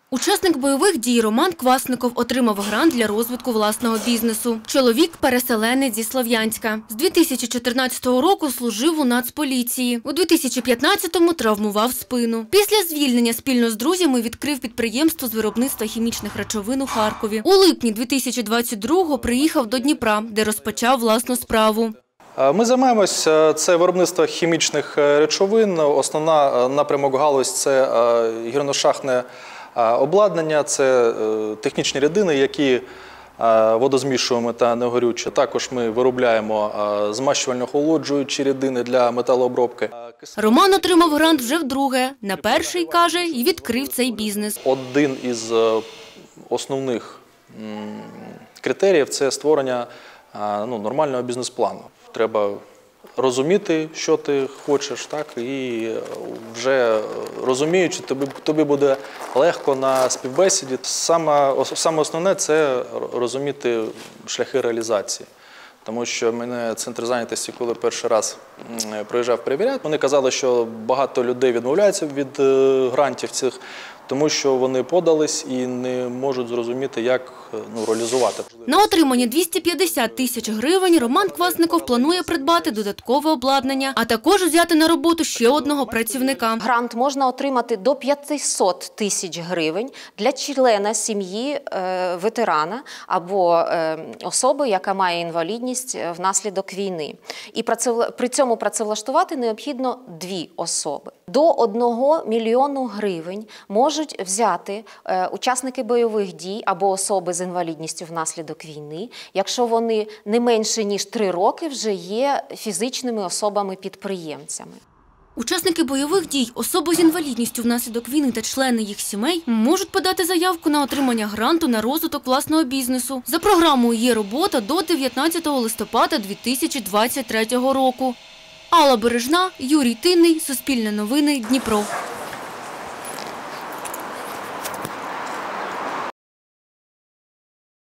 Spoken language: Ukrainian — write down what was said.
Учасник бойових дій Роман Квасников отримав грант для розвитку власного бізнесу. Чоловік – переселенець зі Слов'янська. З 2014 року служив у Нацполіції. У 2015-му травмував спину. Після звільнення спільно з друзями відкрив підприємство з виробництва хімічних речовин у Харкові. У липні 2022-го приїхав до Дніпра, де розпочав власну справу. Ми займаємося це виробництво хімічних речовин. Основна напрямок галузь – це гірношахтне обладнання, це технічні рідини, які водозмішуємо та негорючі. Також ми виробляємо змащувально-охолоджуючі рідини для металообробки. Роман отримав грант вже вдруге. На перший, каже, і відкрив цей бізнес. Один із основних критеріїв – це створення нормального бізнес-плану. Треба розуміти, що ти хочеш, так, і вже розуміючи, тобі буде легко на співбесіді. Саме основне – це розуміти шляхи реалізації. Тому що мене центр зайнятості, коли перший раз приїжджав перевіряти, вони казали, що багато людей відмовляються від грантів цих, тому що вони подались і не можуть зрозуміти, як реалізувати. На отримання 250 тисяч гривень Роман Квасников планує придбати додаткове обладнання, а також взяти на роботу ще одного працівника. Грант можна отримати до 500 тисяч гривень для члена сім'ї ветерана або особи, яка має інвалідність внаслідок війни. І при цьому працевлаштувати необхідно 2 особи. До 1 мільйону гривень можуть взяти учасники бойових дій або особи з інвалідністю внаслідок війни, якщо вони не менше, ніж 3 роки вже є фізичними особами-підприємцями. Учасники бойових дій, особи з інвалідністю внаслідок війни та члени їх сімей можуть подати заявку на отримання гранту на розвиток власного бізнесу. За програмою є робота до 19 листопада 2023 року. Алла Бережна, Юрій Тинний, Суспільне новини, Дніпро.